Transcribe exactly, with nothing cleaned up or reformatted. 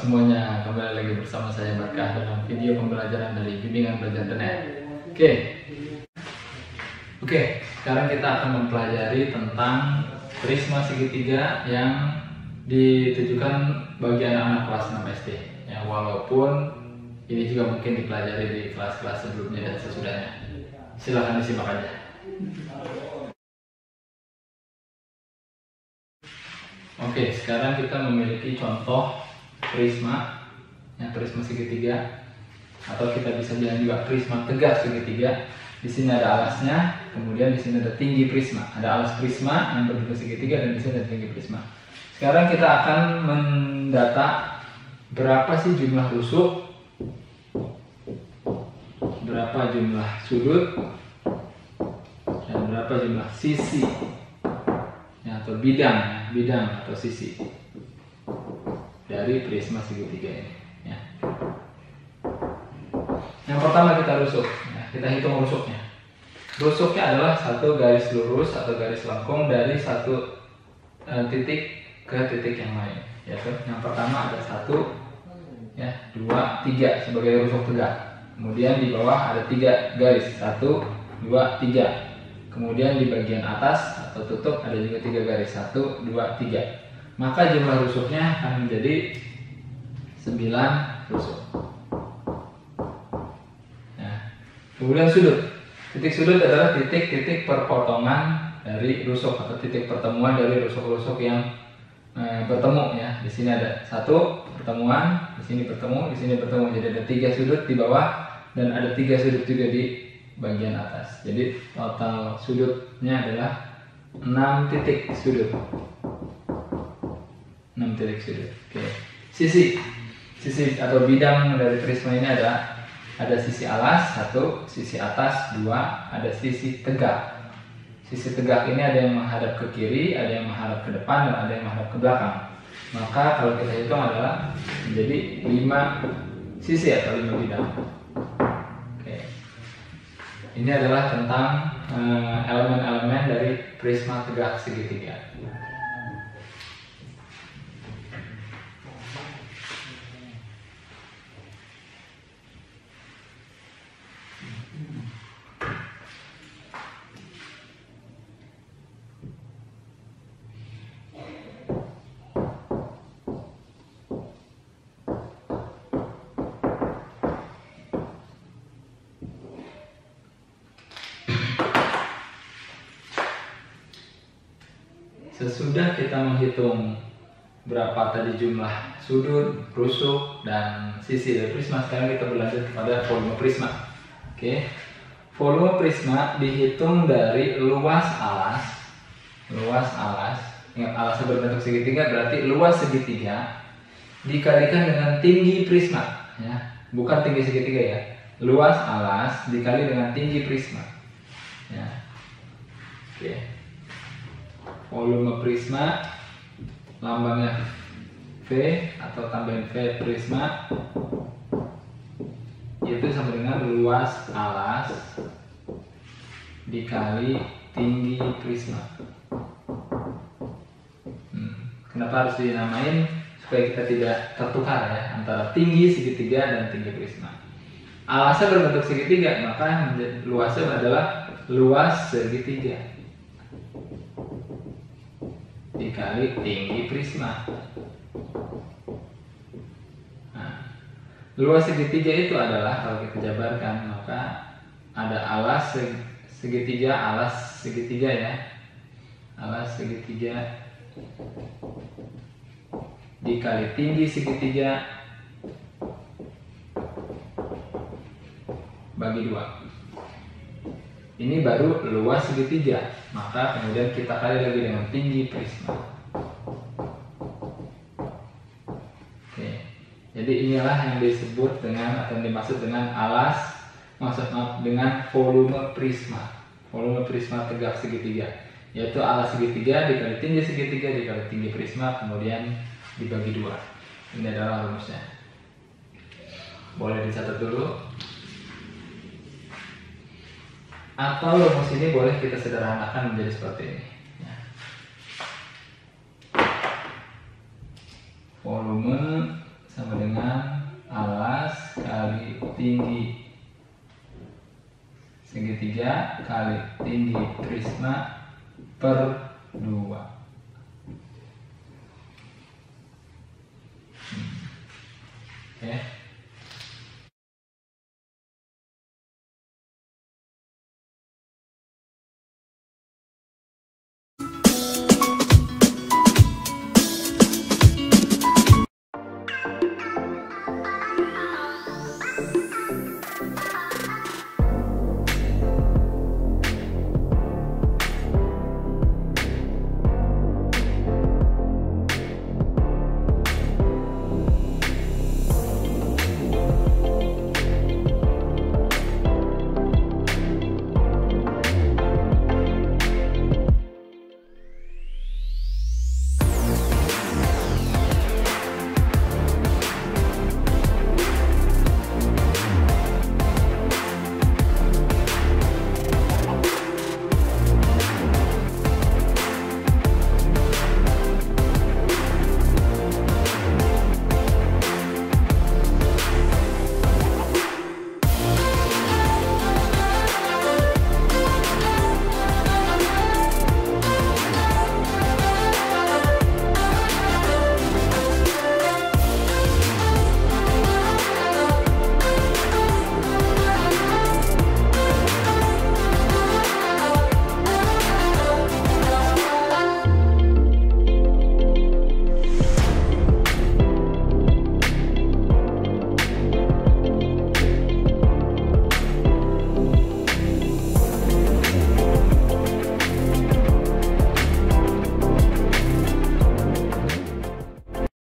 semuanya, kembali lagi bersama saya Barkah dalam video pembelajaran dari Bimbingan Belajar dot net. Oke, oke, sekarang kita akan mempelajari tentang prisma segitiga yang ditujukan bagi anak-anak kelas enam S D. Ya, walaupun ini juga mungkin dipelajari di kelas-kelas sebelumnya dan sesudahnya. Silahkan disimak aja. Oke, sekarang kita memiliki contoh prisma, ya, prisma segitiga, atau kita bisa bilang juga prisma tegak segitiga. Di sini ada alasnya, kemudian di sini ada tinggi prisma. Ada alas prisma yang berbentuk segitiga dan di sini ada tinggi prisma. Sekarang kita akan mendata berapa sih jumlah rusuk, berapa jumlah sudut, dan berapa jumlah sisi, ya, atau bidang, ya, bidang atau sisi dari prisma segitiga ini. Ya. Yang pertama kita rusuk, ya, kita hitung rusuknya. Rusuknya adalah satu garis lurus atau garis lengkung dari satu uh, titik ke titik yang lain. Yaitu yang pertama ada satu, ya, dua, tiga sebagai rusuk tegak. Kemudian di bawah ada tiga garis, satu, dua, tiga. Kemudian di bagian atas atau tutup ada juga tiga garis, satu, dua, tiga. Maka jumlah rusuknya akan menjadi sembilan rusuk. Nah, kemudian sudut. Titik sudut adalah titik-titik perpotongan dari rusuk atau titik pertemuan dari rusuk-rusuk yang eh, bertemu, ya. Di sini ada satu pertemuan, di sini bertemu, di sini bertemu. Jadi ada tiga sudut di bawah dan ada tiga sudut juga di bagian atas. Jadi total sudutnya adalah enam titik sudut. enam titik sudut. Oke. Sisi. Sisi atau bidang dari prisma ini ada ada sisi alas satu, sisi atas dua, ada sisi tegak. Sisi tegak ini ada yang menghadap ke kiri, ada yang menghadap ke depan, dan ada yang menghadap ke belakang. Maka kalau kita hitung adalah menjadi lima sisi atau lima bidang. Oke. Ini adalah tentang elemen-elemen uh, dari prisma tegak segitiga. Sesudah kita menghitung berapa tadi jumlah sudut, rusuk, dan sisi dari prisma, sekarang kita berlanjut kepada volume prisma. Oke, volume prisma dihitung dari luas alas, luas alas. Ingat, alasnya berbentuk segitiga, berarti luas segitiga dikalikan dengan tinggi prisma, ya, bukan tinggi segitiga, ya. Luas alas dikali dengan tinggi prisma, ya. Oke. Volume prisma lambangnya V atau tambahin V prisma, yaitu sama dengan luas alas dikali tinggi prisma. Hmm. Kenapa harus dinamain? Supaya kita tidak tertukar, ya, antara tinggi segitiga dan tinggi prisma. Alasnya berbentuk segitiga, maka luasnya adalah luas segitiga dikali tinggi prisma. Nah, luas segitiga itu adalah, kalau kita jabarkan, maka ada alas segitiga, alas segitiga, ya, alas segitiga dikali tinggi segitiga bagi dua. Ini baru luas segitiga, maka kemudian kita kali lagi dengan tinggi prisma. Oke, jadi inilah yang disebut dengan atau yang dimaksud dengan alas, maksud maaf, dengan volume prisma. Volume prisma tegak segitiga, yaitu alas segitiga dikali tinggi segitiga dikali tinggi prisma, kemudian dibagi dua. Ini adalah rumusnya. Boleh dicatat dulu. Atau rumus ini boleh kita sederhanakan menjadi seperti ini. Ya. Volume sama dengan tinggi segitiga kali tinggi prisma per dua. Hmm. Oke. Okay.